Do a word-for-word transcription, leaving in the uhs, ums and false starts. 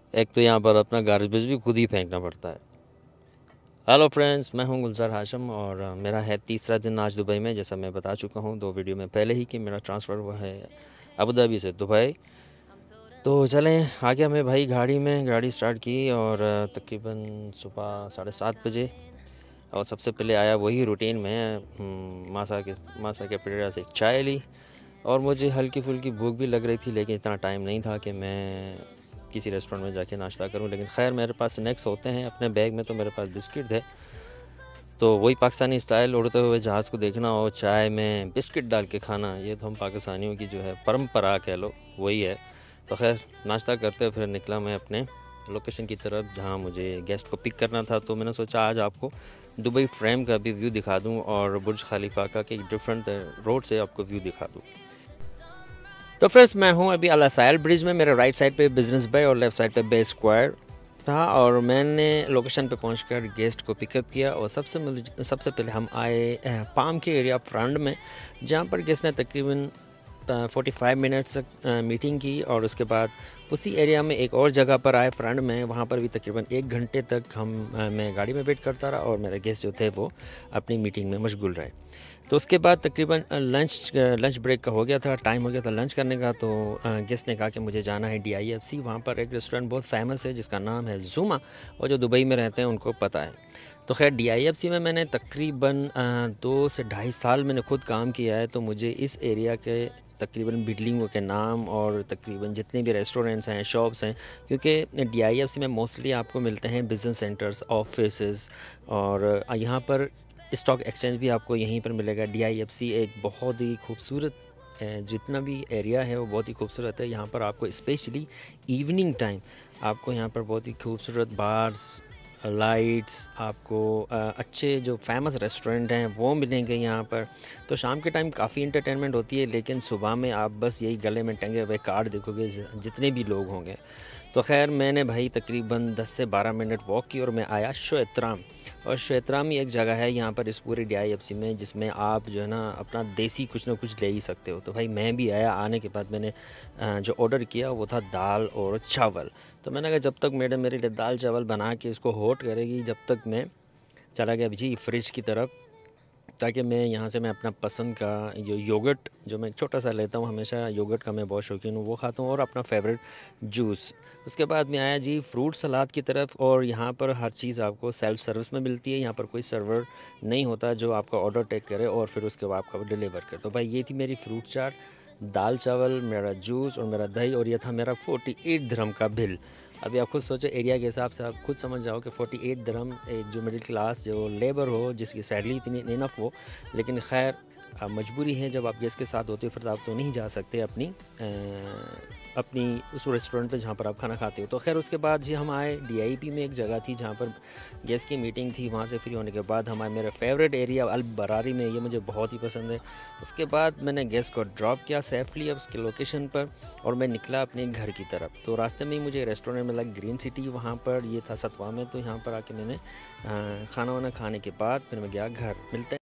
एक तो यहाँ पर अपना गार्बेज भी खुद ही फेंकना पड़ता है। हेलो फ्रेंड्स, मैं हूं गुलजार हाशम और अ, मेरा है तीसरा दिन आज दुबई में। जैसा मैं बता चुका हूं दो वीडियो में पहले ही कि मेरा ट्रांसफ़र हुआ है अबू धाबी से दुबई। तो चलें आगे। हमें भाई गाड़ी में गाड़ी स्टार्ट की और अ, तकरीबन सुबह साढ़े सात बजे। और सबसे पहले आया वही रूटीन में हम्म, मासा के मासा कैफेटेरिया से एक चाय ली। और मुझे हल्की फुल्की भूख भी लग रही थी, लेकिन इतना टाइम नहीं था कि मैं किसी रेस्टोरेंट में जाके नाश्ता करूं। लेकिन खैर मेरे पास स्नैक्स होते हैं अपने बैग में, तो मेरे पास बिस्किट है। तो वही पाकिस्तानी स्टाइल उड़ते हुए जहाज़ को देखना और चाय में बिस्किट डाल के खाना, ये तो हम पाकिस्तानियों की जो है परंपरा कह लो, वही है। तो खैर नाश्ता करते फिर निकला मैं अपने लोकेशन की तरफ जहाँ मुझे गेस्ट को पिक करना था। तो मैंने सोचा आज आपको दुबई फ्रेम का भी व्यू दिखा दूँ और बुर्ज खलीफा का कि डिफरेंट रोड से आपको व्यू दिखा दूँ। तो फ्रेंड्स, मैं हूँ अभी अल असायल ब्रिज में। मेरे राइट साइड पे बिजनेस बे और लेफ़्ट साइड पे बे स्क्वायर था। और मैंने लोकेशन पे पहुंचकर गेस्ट को पिकअप किया और सबसे मुझे- सबसे पहले हम आए अ, पाम के एरिया फ्रंट में, जहां पर गेस्ट ने तकरीबन फोर्टी फाइव मिनट्स तक अ, मीटिंग की। और उसके बाद उसी एरिया में एक और जगह पर आए फ्रंट में, वहाँ पर भी तकरीबन एक घंटे तक हम अ, मैं गाड़ी में वेट करता रहा और मेरे गेस्ट जो थे वो अपनी मीटिंग में मशगूल रहे। तो उसके बाद तकरीबन लंच लंच ब्रेक का हो गया था, टाइम हो गया था लंच करने का। तो गेस्ट ने कहा कि मुझे जाना है डी आई एफ सी। वहाँ पर एक रेस्टोरेंट बहुत फेमस है जिसका नाम है जूमा, और जो दुबई में रहते हैं उनको पता है। तो खैर डी आई एफ सी में मैंने तकरीबन अ, दो से ढाई साल मैंने खुद काम किया है। तो मुझे इस एरिया के तकरीबन बिल्डिंगों के नाम और तकरीबन जितने भी रेस्टोरेंट्स हैं, शॉप्स हैं, क्योंकि डी आई एफ सी में मोस्टली आपको मिलते हैं बिज़नेस सेंटर्स, ऑफिसेस। और अ, यहाँ पर स्टॉक एक्सचेंज भी आपको यहीं पर मिलेगा। डी आई एफ सी एक बहुत ही खूबसूरत अ, जितना भी एरिया है वो बहुत ही खूबसूरत है। यहाँ पर आपको स्पेशली इवनिंग टाइम आपको यहाँ पर बहुत ही खूबसूरत बार्स, लाइट्स, आपको अ, अच्छे जो फेमस रेस्टोरेंट हैं वो मिलेंगे यहाँ पर। तो शाम के टाइम काफ़ी इंटरटेनमेंट होती है, लेकिन सुबह में आप बस यही गले में टंगे हुए कार्ड देखोगे जितने भी लोग होंगे। तो खैर मैंने भाई तकरीबन दस से बारह मिनट वॉक की और मैं आया शोएतराम। और शोएतराम ही एक जगह है यहाँ पर इस पूरे डी आई एफ सी में जिसमें आप जो है ना अपना देसी कुछ ना कुछ ले ही सकते हो। तो भाई मैं भी आया। आने के बाद मैंने अ, जो ऑर्डर किया वो था दाल और चावल। तो मैंने कहा जब तक मैडम मेरे लिए दाल चावल बना के इसको होट करेगी, जब तक मैं चला गया जी फ्रिज की तरफ, ताकि मैं यहाँ से मैं अपना पसंद का यो योगर्ट जो मैं छोटा सा लेता हूँ हमेशा, योगर्ट का मैं बहुत शौकीन हूँ, वो खाता हूँ और अपना फेवरेट जूस। उसके बाद मैं आया जी फ्रूट सलाद की तरफ। और यहाँ पर हर चीज़ आपको सेल्फ़ सर्विस में मिलती है। यहाँ पर कोई सर्वर नहीं होता जो आपका ऑर्डर टेक करे और फिर उसके बाद आपका डिलीवर करे। तो भाई ये थी मेरी फ्रूट चाट, दाल चावल, मेरा जूस और मेरा दही, और ये था मेरा फोर्टी एट दिरहम का बिल। अभी आप खुद सोचो एरिया के हिसाब से, आप खुद समझ जाओ कि फोर्टी एट दिरहम एक जो मिडिल क्लास जो लेबर हो जिसकी सैलरी इतनी इनफ हो। लेकिन खैर अब मजबूरी है, जब आप गेस्ट के साथ होते हो फिर आप तो नहीं जा सकते अपनी अ, अपनी उस रेस्टोरेंट पे जहाँ पर आप खाना खाते हो। तो खैर उसके बाद जी हम आए डी आई पी में, एक जगह थी जहाँ पर गेस्ट की मीटिंग थी। वहाँ से फ्री होने के बाद हमारे मेरा फेवरेट एरिया अल बरारी में, ये मुझे बहुत ही पसंद है। उसके बाद मैंने गेस्ट को ड्रॉप किया सेफली अब उसके लोकेशन पर और मैं निकला अपने घर की तरफ। तो रास्ते में ही मुझे रेस्टोरेंट मिला ग्रीन सिटी, वहाँ पर ये था सतवा में। तो यहाँ पर आके मैंने अ, खाना वाना खाने के बाद फिर मैं गया घर। मिलते